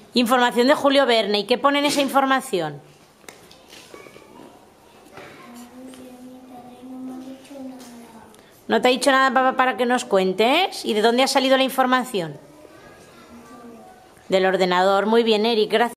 Información de Julio Verne. ¿Y qué pone en esa información? ¿No te ha dicho nada, papá, para que nos cuentes? ¿Y de dónde ha salido la información? Del ordenador. Muy bien, Eric, gracias.